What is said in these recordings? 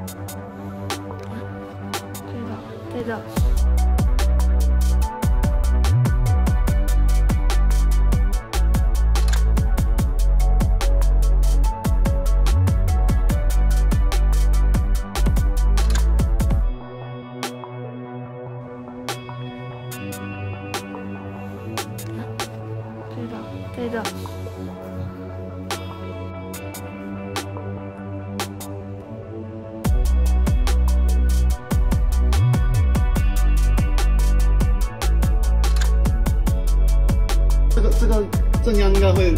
对的。对的。 这个正样应该会，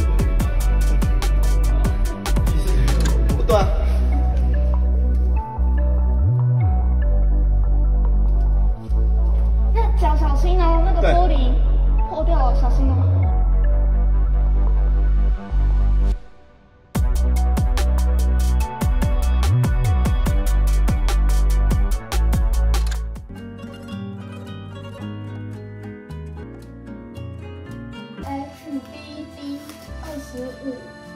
不对啊。 那脚小心哦，那个玻璃破掉了，小心哦。HBD 25，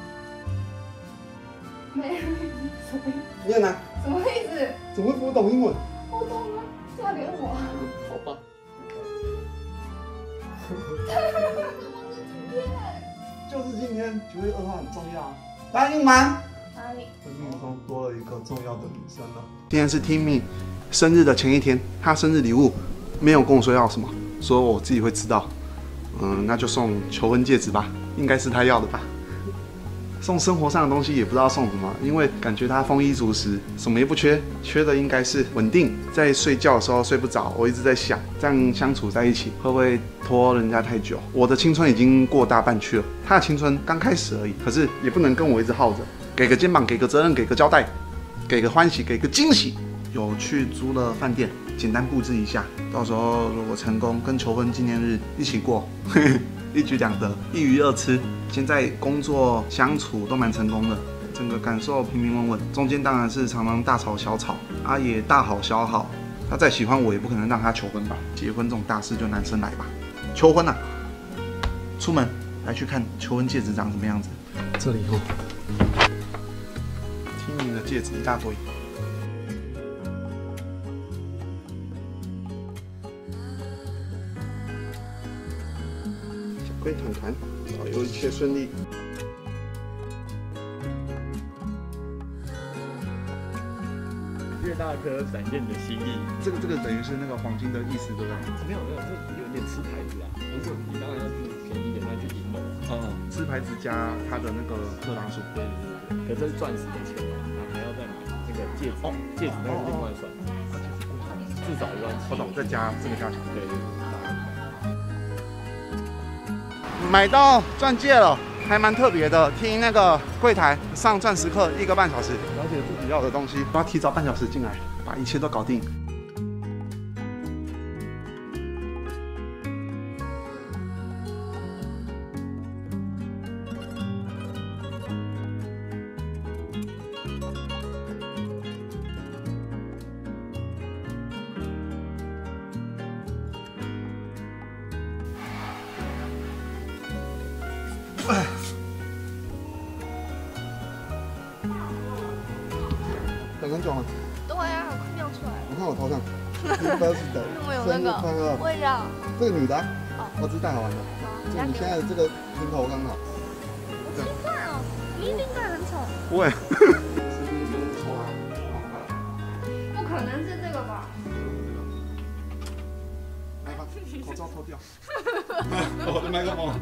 没什么意思？ 念呢？ 什么意思？ 怎么会不懂英文？ 不懂啊，嫁给我。 好吧。就是今天9月2号很重要。答应吗？ 哪里？ 生命中多了一个重要的女生了。今天是 Timmy 生日的前一天，她生日礼物没有跟我说要什么，说我自己会知道。那就送求婚戒指吧，应该是她要的吧。送生活上的东西也不知道送什么，因为感觉她丰衣足食，什么也不缺，缺的应该是稳定。在睡觉的时候睡不着，我一直在想，这样相处在一起会不会拖人家太久？我的青春已经过大半去了，她的青春刚开始而已。可是也不能跟我一直耗着，给个肩膀，给个责任，给个交代，给个欢喜，给个惊喜。有去租了饭店，简单布置一下，到时候如果成功，跟求婚纪念日一起过，一举两得，一鱼二吃。现在工作相处都蛮成功的，整个感受平平稳稳，中间当然是常常大吵小吵，也大好小好。他再喜欢我，也不可能让他求婚吧？结婚这种大事就男生来吧。求婚啊，出门来去看求婚戒指长什么样子。这里哦，听你的戒指一大堆。小龟团团，保佑一切顺利。 越大颗闪现你的心意。 这个等于是那个黄金的意思，对不对？ 没有，这有点吃牌子啊。如果你当然要去便宜点，那去银楼。 吃牌子加它的那个特拉数。 对。可这是钻石的钱啊，还要再买那个戒指。戒指那个另外算，至少1万7。 我懂，再加这个价钱。 对。 买到钻戒了。还蛮特别的，听那个柜台上钻石课1个半小时，了解自己要的东西，我要提早半小时进来，把一切都搞定。等很久了。 对啊，快尿出来了。 你看我头上，birthday， 我有那个，我也要。 这个女的， 哦， 我只是戴好玩的。就你现在这个平头刚好。 我奇怪哦，你一定戴很丑。 不会。 不可能是这个吧？ 来吧，口罩脱掉。我的麦克风。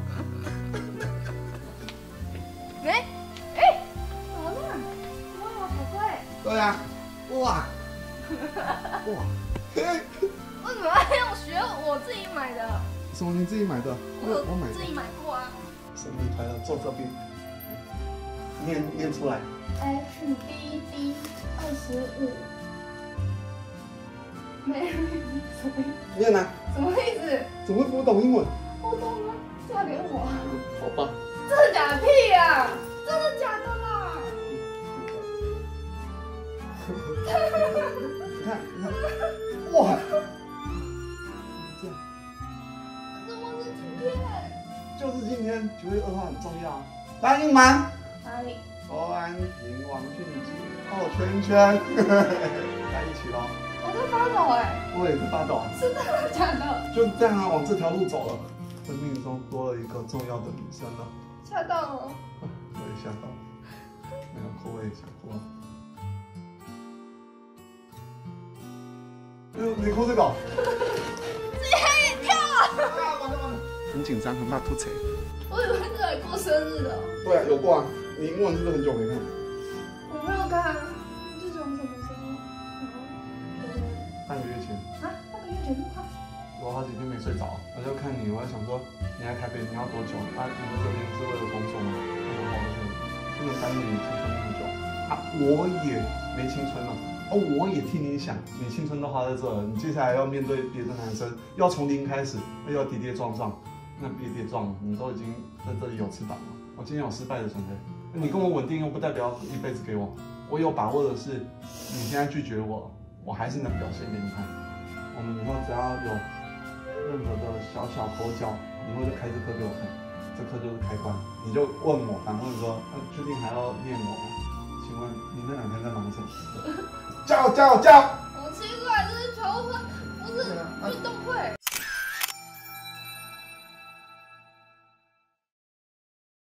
怎么了？哇，好贵。 对啊，哇， 为什么要学我自己买的？ 什么？你自己买的？我买的。 自己买过啊。 生日快乐，坐这边。念出来。 HBD 25。没什么意思？ 念呢？ 什么意思？ 怎么会不懂英文？ 不懂啊，嫁给我。 好吧。 真的假的？屁呀！真的假的啦？ 你看，哇！这样。 怎么是今天？ 就是今天9月2号很重要，答应吗？ 哪里？ 国安平王俊基。 哦，圈圈，来一起咯。 我在发抖哎。 我也是发抖。 是真的假的？ 就这样啊，往这条路走了。生命中多了一个重要的女生了。 吓到了。 我也吓到了。没有哭，我也想哭啊。你哭这个？ 自己吓一跳啊！ 完了！很紧张，很怕吐槽。 我以为是来过生日的。 对啊，有过啊。你英文是不是很久没看？ 我没有看，这种什么时候？ 半个月前。 啊，半个月前就看。 我好几天没睡着，我就看你，我在想说你来台北你要多久？啊，你们这边是为了工作吗？不能耽误你青春那么久啊！我也没青春了。哦，我也替你想，你青春都花在这了，你接下来要面对别的男生，又要从零开始，又要跌跌撞撞，那跌跌撞，你都已经在这里有翅膀了。我今天有失败的准备，你跟我稳定又不代表一辈子给我，我有把握的是，你现在拒绝我，我还是能表现给你看。我们以后只要有任何的小小口角，你会开这课给我看，这课就是开关，你就问我，反问说，确定还要念我吗？请问你那2天在忙什么？加油！ 好奇怪，这是求婚